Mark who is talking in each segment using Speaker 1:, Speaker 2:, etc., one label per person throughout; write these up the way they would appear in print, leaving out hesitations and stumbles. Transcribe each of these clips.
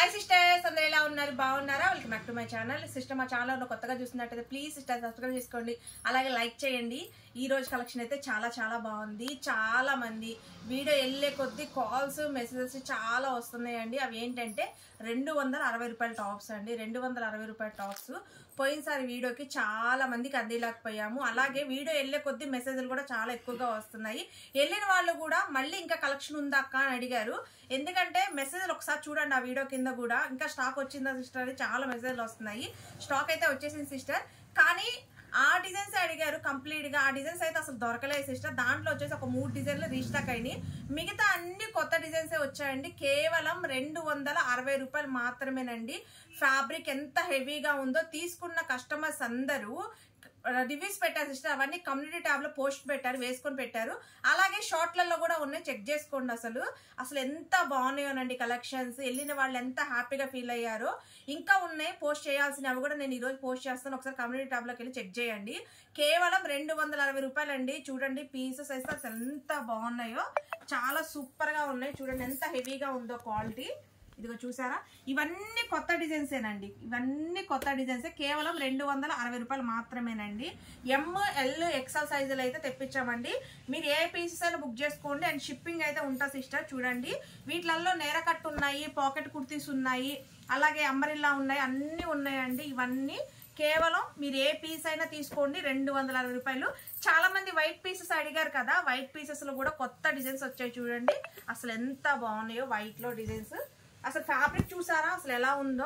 Speaker 1: हाय sisters अंदर ఎలా ఉన్నారు బాగున్నారా welcome back to my channel sister మా ఛానల్ లో కొత్తగా చూస్తున్నట్లయితే ప్లీజ్ సిస్టర్ సబ్స్క్రైబ్ చేసుకోండి అలాగే లైక్ చేయండి ఈ రోజు కలెక్షన్ అయితే చాలా బాగుంది చాలా మంది వీడియో ఎల్లే కొద్ది కాల్స్ మెసేజెస్ చాలా వస్తున్నాయండి అవి ఏంటంటే 260 రూపాయల టాప్స్ అండి 260 రూపాయల టాప్స్ పోయినసారి వీడియోకి చాలా మందికి అందిలేకపోయాము అలాగే వీడియో ఎల్లే కొద్ది మెసేజ్లు కూడా చాలా ఎక్కువగా వస్తున్నాయి వెళ్ళిన వాళ్ళు కూడా మళ్ళీ ఇంకా కలెక్షన్ ఉందా అక్క అని అడిగారు ఎందుకంటే మెసేజ్లు ఒకసారి చూడండి ఆ వీడియో కింద కూడా ఇంకా స్టాక్ వచ్చిందా సిస్టర్ అని చాలా మెసేజ్లు వస్తున్నాయి స్టాక్ అయితే వచ్చేసింది సిస్టర్ కానీ ఆ డిజైన్స్ అడిగారు కంప్లీట్ గా ఆ డిజైన్స్ అయితే అసలు దొరకలేదు సిస్టర్ దాంట్లో వచ్చేసి ఒక 3 డిజైన్లు రీస్టాక్ అయినాయి మిగతా అన్ని కొత్త డిజైన్స్ వచ్చాయండి కేవలం 260 రూపాయలు మాత్రమేనండి ఫ్యాబ్రిక్ ఎంత హెవీగా ఉందో తీసుకున్న కస్టమర్స్ అందరూ రివ్యూస్ పెట్టారు సిస్టర్ అవన్నీ కమ్యూనిటీ ట్యాబ్ లో పోస్ట్ పెట్టారు వేసుకొని పెట్టారు అలాగే షార్ట్లలో కూడా ఉన్నాయి చెక్ చేసుకోండి అసలు ఎంత బాగున్నాయోనండి కలెక్షన్స్ వెళ్ళిన వాళ్ళు ఎంత హ్యాపీగా ఫీల్ అయ్యారో ఇంకా ఉన్నాయి పోస్ట్ చేయాల్సినవి అవి కూడా నేను ఈ రోజు పోస్ట్ చేస్తాను ఒకసారి కమ్యూనిటీ ట్యాబ్ లోకి వెళ్ళి చెక్ చేయండి కేవలం 260 రూపాయలండి చూడండి పీసెస్ అయితే అసలు ఎంత బాగున్నాయో చాలా సూపర్ గా ఉన్నాయి చూడండి ఎంత హెవీగా ఉందో క్వాలిటీ ఇదిగో చూసారా ఇవన్నీ కొత్త డిజైన్సేనండి ఇవన్నీ కొత్త డిజైన్స్ కేవలం 260 రూపాయలు మాత్రమేనండి ML XL సైజులు అయితే తెప్పించామండి మీరు ఏ పీసెస్ అయినా బుక్ చేసుకోండి అండ్ షిప్పింగ్ అయితే ఉంటుంది సిస్టర్ చూడండి వీటిలలో నేర కట్ ఉన్నాయి పాకెట్ కుర్తీస్ ఉన్నాయి అలాగే అంబ్రెల్లా ఉన్నాయి అన్ని ఉన్నాయండి ఇవన్నీ కేవలం మీరు ఏ పీస్ అయినా తీసుకోండి 260 రూపాయలు చాలా మంది వైట్ పీసెస్ అడిగారు కదా వైట్ పీసెస్ లో కూడా కొత్త డిజైన్స్ వచ్చాయి చూడండి అసలు ఎంత బాగున్నాయో వైట్ లో డిజైన్స్ అసలు ఫ్యాబ్రిక్ చూసారా అసలు ఎలా ఉందో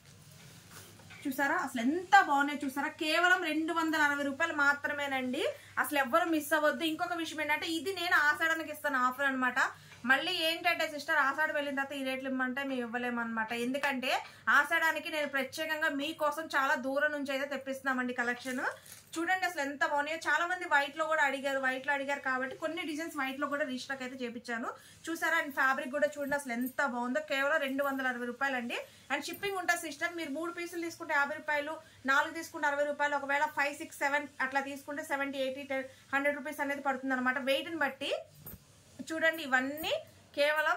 Speaker 1: చూసారా అసలు ఎంత బాగున్నాయి చూసారా కేవలం 260 రూపాయలు మాత్రమేనండి అసలు ఎవ్వరు మిస్ అవ్వద్దు ఇంకొక విషయం ఏంటంటే ఇది నేను ఆషాఢానికి ఇస్తాను ఆఫర్ అనమాట మళ్ళీ ఏంటంటే సిస్టర్ ఆషాఢ వెళ్ళిన తర్వాత ఈ రేట్లు ఇమ్మంటే మేము ఇవ్వలేమన్నమాట ఎందుకంటే ఆషాఢానికి నేను ప్రత్యేకంగా మీకోసం చాలా దూరం నుంచి అయితే తెప్పిస్తున్నామండి కలెక్షన్ చూడండి అసలు ఎంత బాగున్నాయో చాలా మంది వైట్ లో కూడా అడిగారు వైట్ లో అడిగారు కాబట్టి కొన్ని డిజైన్స్ వైట్ లో కూడా రీస్టాక్ అయితే చేపించాను చూసారా అండ్ ఫ్యాబ్రిక్ కూడా చూడండి అసలు ఎంత బాగుందో కేవలం 260 రూపాయలు అండి అండ్ షిప్పింగ్ ఉంటుంది సిస్టర్ మీరు 3 పీసులు తీసుకుంటే 50 రూపాయలు 4 తీసుకుంటే 60 రూపాయలు ఒకవేళ 5, 6, 7 అట్లా తీసుకుంటే 70, 80, 100 రూపీస్ అనేది పడుతుంది అనమాట వెయిట్ ని బట్టి చూడండి ఇవన్నీ కేవలం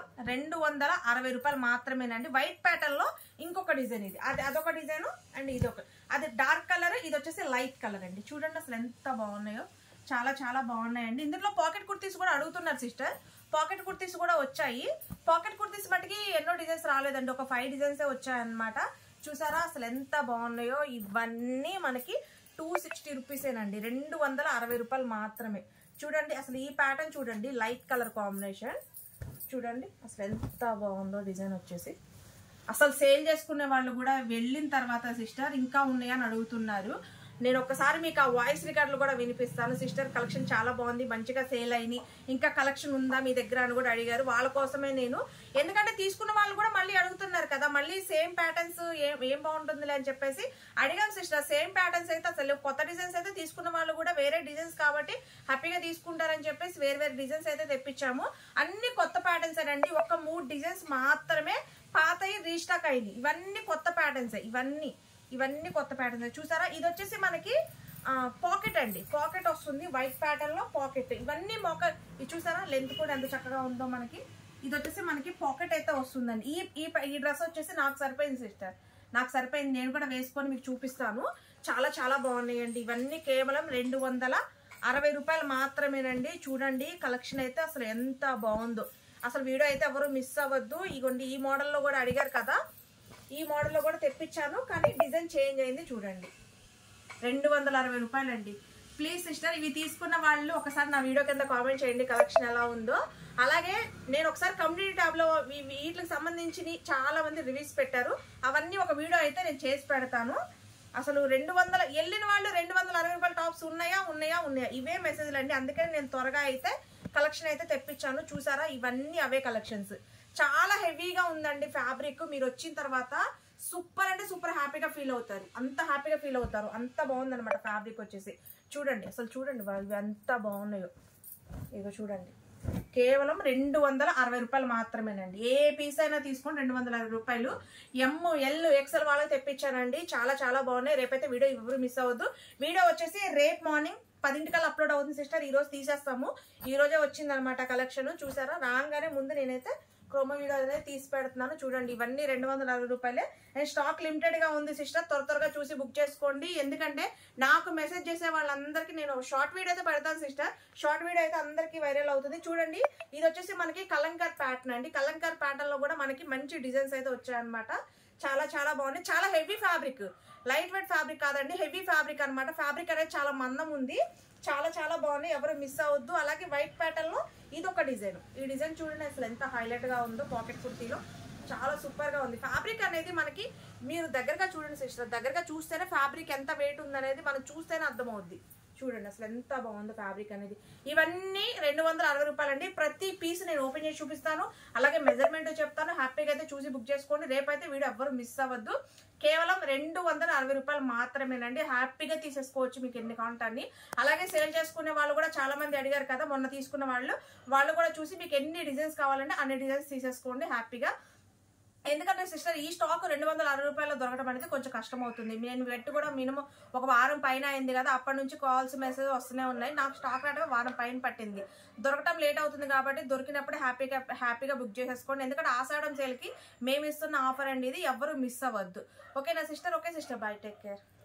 Speaker 1: 260 రూపాయలు మాత్రమేనండి వైట్ ప్యాటర్న్ లో ఇంకొక డిజైన్ ఇది అదొక డిజైన్ అండ్ ఇదొక అది డార్క్ కలర్ ఇది వచ్చేసి లైట్ కలర్ అండి చూడండి అసలు ఎంత బాగున్నాయో చాలా బాగున్నాయండి ఇందులో పాకెట్ కుర్తీస్ కూడా అడుగుతున్నారు సిస్టర్ పాకెట్ కుర్తీస్ కూడా వచ్చాయి పాకెట్ కుర్తీస్ మటుకి ఎన్నో డిజైన్స్ రాలేదండి ఒక 5 డిజైన్స్ వచ్చాయన్నమాట చూసారా అసలు ఎంత బాగున్నాయో ఇవన్నీ మనకి 260 రూపీసేనండి 260 రూపాయలు మాత్రమే చూడండి అసలు ఈ ప్యాటర్న్ చూడండి లైట్ కలర్ కాంబినేషన్ చూడండి అసలు ఎంత బాగుందో డిజైన్ వచ్చేసి అసలు సేల్ చేసుకునే వాళ్ళు కూడా వెళ్ళిన తర్వాత సిస్టర్ ఇంకా ఉన్నాయని అడుగుతున్నారు నేను ఒకసారి మీకు ఆ వాయిస్ రికార్డులు కూడా వినిపిస్తాను సిస్టర్ కలెక్షన్ చాలా బాగుంది మంచిగా సేల్ అయినాయి ఇంకా కలెక్షన్ ఉందా మీ దగ్గర అని కూడా అడిగారు వాళ్ళ కోసమే నేను ఎందుకంటే తీసుకున్న వాళ్ళు కూడా మళ్ళీ అడుగుతున్నారు కదా మళ్ళీ సేమ్ ప్యాటర్న్స్ ఏం బాగుంటుందిలే అని చెప్పేసి అడిగాం సిస్టర్ సేమ్ ప్యాటర్న్స్ అయితే అసలు కొత్త డిజైన్స్ అయితే తీసుకున్న వాళ్ళు కూడా వేరే డిజైన్స్ కాబట్టి హ్యాపీగా తీసుకుంటారని చెప్పేసి వేరే డిజైన్స్ అయితే తెప్పించాము అన్ని కొత్త ప్యాటర్న్స్ అండి ఒక 3 డిజైన్స్ మాత్రమే పాతయి రీస్టాక్ అయింది ఇవన్నీ కొత్త ప్యాటర్న్స్ ఇవన్నీ కొత్త ప్యాటర్న్స్ చూసారా ఇది వచ్చేసి మనకి పాకెట్ అండి పాకెట్ వస్తుంది వైట్ ప్యాటర్న్ లో పాకెట్ ఇవన్నీ ఇది చూసారా లెంత్ కూడా ఎంత చక్కగా ఉందో మనకి ఇది వచ్చేసి మనకి పాకెట్ అయితే వస్తుందండి ఈ డ్రెస్ వచ్చేసి నాకు సరిపోయింది సిస్టర్ నాకు సరిపోయింది నేను కూడా వేసుకొని మీకు చూపిస్తాను చాలా బాగున్నాయండి ఇవన్నీ కేవలం 260 రూపాయలు మాత్రమేనండి చూడండి కలెక్షన్ అయితే అసలు ఎంత బాగుందో అసలు వీడియో అయితే ఎవరు మిస్ అవ్వద్దు ఇగోండి ఈ మోడల్లో కూడా అడిగారు కదా ఈ మోడల్లో కూడా తెప్పించాను కానీ డిజైన్ చేంజ్ అయింది చూడండి 260 రూపాయలండి ప్లీజ్ సిస్టర్ ఇవి తీసుకున్న వాళ్ళు ఒకసారి నా వీడియో కింద కామెంట్ చేయండి కలెక్షన్ ఎలా ఉందో అలాగే నేను ఒకసారి కమ్యూనిటీ ట్యాబ్ లో వీటికి సంబంధించి చాలా మంది రివ్యూస్ పెట్టారు అవన్నీ ఒక వీడియో అయితే నేను చేసి పెడతాను అసలు 200 వెళ్ళిన వాళ్ళు 260 రూపాయల టాప్స్ ఉన్నాయా ఇవే మెసేజ్లు అండి అందుకని నేను త్వరగా అయితే కలెక్షన్ అయితే తెప్పించాను చూసారా ఇవన్నీ అవే కలెక్షన్స్ చాలా హెవీగా ఉందండి ఫ్యాబ్రిక్ మీరు వచ్చిన తర్వాత సూపర్ అంటే సూపర్ హ్యాపీగా ఫీల్ అవుతారు అంత హ్యాపీగా ఫీల్ అవుతారు అంత బాగుందన్నమాట ఫ్యాబ్రిక్ వచ్చేసి చూడండి అసలు చూడండి ఇవి ఎంత బాగున్నాయో ఇగో చూడండి కేవలం 260 రూపాయలు మాత్రమేనండి ఏ పీస్ అయినా తీసుకొని 260 రూపాయలు ML XL వాళ్ళకి తెప్పించానండి చాలా బాగున్నాయి రేపైతే వీడియో ఎవరు మిస్ అవ్వద్దు వీడియో వచ్చేసి రేపు మార్నింగ్ 10 అప్లోడ్ అవుతుంది సిస్టర్ ఈ రోజు తీసేస్తాము ఈ రోజే వచ్చిందనమాట కలెక్షన్ చూసారా రాగానే ముందు నేనైతే ప్రోమో వీడియో అనేది తీసి పెడుతున్నాను చూడండి. ఇవన్నీ 260 రూపాయలే. అండ్ స్టాక్ లిమిటెడ్ గా ఉంది సిస్టర్, త్వరగా చూసి బుక్ చేసుకోండి. ఎందుకంటే నాకు మెసేజ్ చేసే వాళ్ళందరికీ నేను షార్ట్ వీడియో అయితే పెడతాను సిస్టర్. షార్ట్ వీడియో అయితే అందరికి వైరల్ అవుతుంది. చూడండి ఇది వచ్చేసి మనకి కలంకార్ ప్యాటర్న్ అండి. కలంకార్ ప్యాటర్న్ లో కూడా మనకి మంచి డిజైన్స్ అయితే వచ్చాయన్నమాట. చాలా బాగుంది. చాలా heavy fabric, light weight fabric కాదండి, హెవీ ఫ్యాబ్రిక్ అనమాట. ఫ్యాబ్రిక్ అనేది చాలా మందం ఉంది. చాలా బాగుంది, ఎవరు మిస్ అవ్వద్దు. అలాగే వైట్ ప్యాటర్న్ లో ఇది ఒక డిజైన్. ఈ డిజైన్ చూడండి అసలు ఎంత హైలైట్ గా ఉందో. పాకెట్ కుర్తీలో చాలా సూపర్ గా ఉంది. ఫ్యాబ్రిక్ అనేది మనకి మీరు దగ్గరగా చూడండి సిస్టర్, దగ్గరగా చూస్తేనే ఫ్యాబ్రిక్ ఎంత వెయిట్ ఉందనేది మనం చూస్తేనే అర్థమవుద్ది. చూడండి అసలు ఎంత బాగుందో ఫ్యాబ్రిక్ అనేది. ఇవన్నీ 260 రూపాయలండి. ప్రతి పీస్ నేను ఓపెన్ చేసి చూపిస్తాను, అలాగే మెజర్మెంట్ చెప్తాను. హ్యాపీగా అయితే చూసి బుక్ చేసుకోండి. రేపైతే వీడియో ఎవ్వరు మిస్ అవ్వద్దు. కేవలం 260 రూపాయలు మాత్రమేనండి. హ్యాపీగా తీసేసుకోవచ్చు మీకు ఎన్ని కావాలంటే అన్ని. అలాగే సేల్ చేసుకునే వాళ్ళు కూడా చాలా మంది అడిగారు కదా మొన్న తీసుకున్న వాళ్ళు కూడా చూసి మీకు ఎన్ని డిజైన్స్ కావాలంటే అన్ని డిజైన్స్ తీసేసుకోండి హ్యాపీగా. ఎందుకంటే సిస్టర్ ఈ స్టాక్ 260 రూపాయలు దొరకడం అనేది కొంచెం కష్టం అవుతుంది. నేను పెట్టి కూడా మినిమం ఒక వారం పైన అయింది కదా, అప్పటి నుంచి కాల్స్ మెసేజ్ వస్తూనే ఉన్నాయి. నాకు స్టాక్ రావడం వారం పైన పట్టింది. దొరకటం లేట్ అవుతుంది కాబట్టి దొరికినప్పుడు హ్యాపీగా బుక్ చేసేసుకోండి. ఎందుకంటే ఆషాఢం సేల్కి మేము ఇస్తున్న ఆఫర్ అండి ఇది, ఎవ్వరు మిస్ అవ్వద్దు. ఓకేనా sister? Okay sister, bye, take care.